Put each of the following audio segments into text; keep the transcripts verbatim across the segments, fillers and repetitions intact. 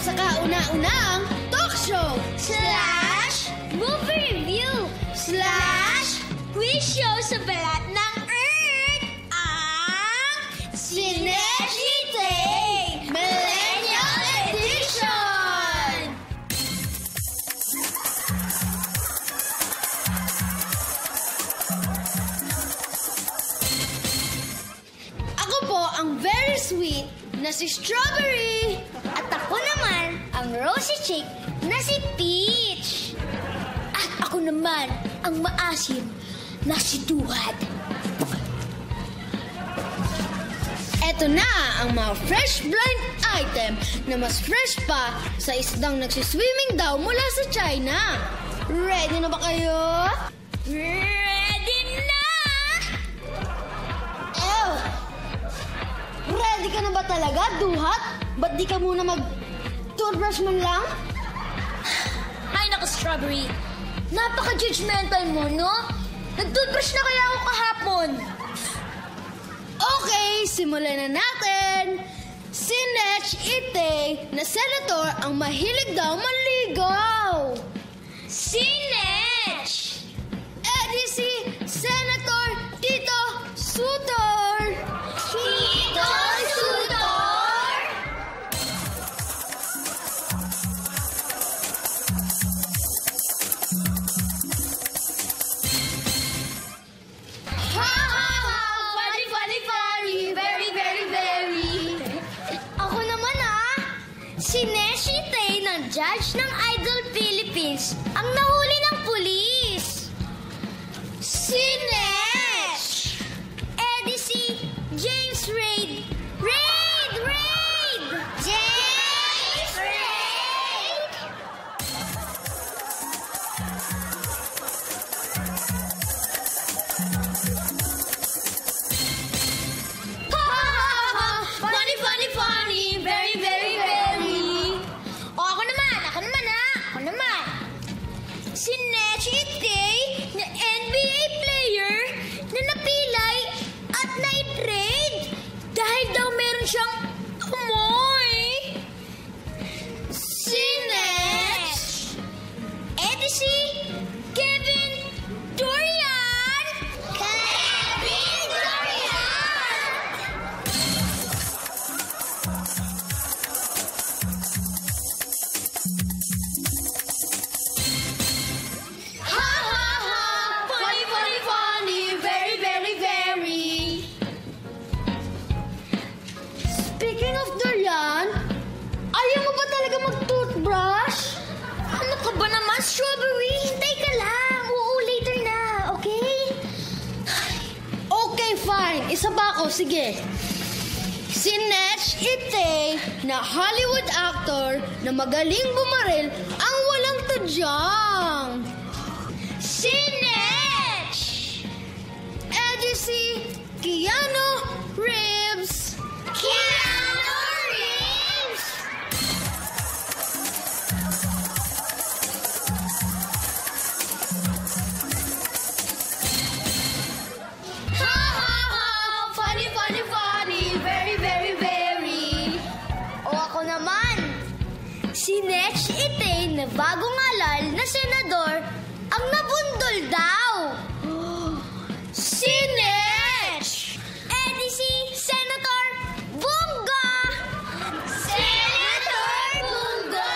sa kauna-unang talk show slash movie review slash quiz show sa balat ng Earth, ang Cinechite Millennial Edition! Ako po ang very sweet na si Strawberry. At ako naman ang rosy chick na si Peach. At ako naman ang maasim na si Duhad. Eto na ang mga fresh blind item na mas fresh pa sa isdang nagsiswimming daw mula sa China. Ready na ba kayo? Ready na! Ew! Ready ka na ba talaga, Duhat? Ba't di ka muna mag-toothbrush man lang? Ay, naku, Strawberry. Napaka-judgmental mo, no? Nag-toothbrush na kaya ako kahapon. Okay, simulan na natin. Si Cinechite na senator ang mahilig daw maligaw. Cinech! Eh di si Senator Tito Sutor. Tito Sutor! Ha ha ha! Funny, funny, funny! Very, very, very! Ako naman ah, si Cinechite ng judge ng Idol Philippines ang nahuli ng pulis. Cinech! Eh di si James Raid. Raid! Raid! James Raid! Ha ha ha! Funny, funny, funny! Very, very, very! O ako naman, ako naman ha! Ako naman! Si Cinechite na N B A player na napilay at na-trade dahil daw meron siyang amoy. Cinech! Eh di si Kevin Dorian! Kevin Dorian! Ha ha ha! Funny, funny, funny! Very, very, very! Speaking of Dorian, ayaw mo ba talaga mag-toothbrush? Ano ka ba naman, Strawberry? Hintay ka lang. Oo, later na, okay? Okay, fine. Isa ba ako? Sige. Si Cinechite na Hollywood actor na magaling bumaril ang walang tadyang. Cinech! Eh di si Keanu Reeves. Keanu Reeves! Ha ha ha! Funny, funny, funny! Very, very, very! O ako naman, si Cinechite na bagong alal na senador ang nabundol daw. Cinech! Eh di si Senator Bunga! Senator Bunga!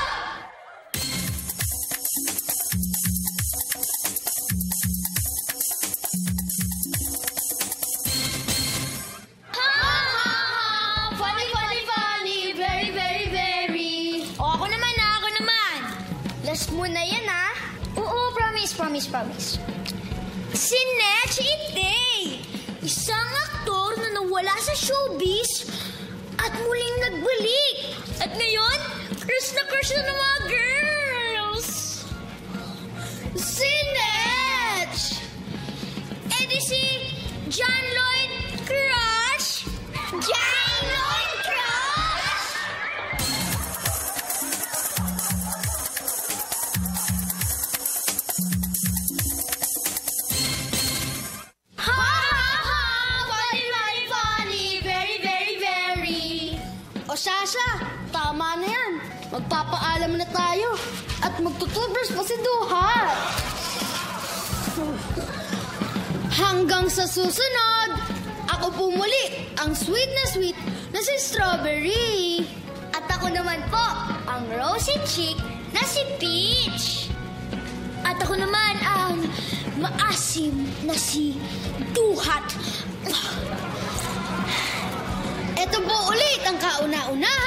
Ha ha ha! Funny, funny, funny! Very, very, very! O ako naman na, ako naman. Last muna yan ah. Oo, promise, promise, promise. Si Cinechite, isang aktor na nawala sa showbiz at muling nagbalik. At ngayon, crush na crush na ng mga girls. Cinech! Eh di si John Lloyd Crush! John Lloyd Crush! Ha ha ha! Funny, funny, funny! Very, very, very! O Sasha, Tama na yan. Magpapaalam na tayo. At magtutubers pa si Duhat. Hanggang sa susunod, ako po muli, ang sweet na sweet na si Strawberry. At ako naman po, ang rosy chick na si Peach. At ako naman ang maasim na si Duhat. Ito po ulit ang kauna-una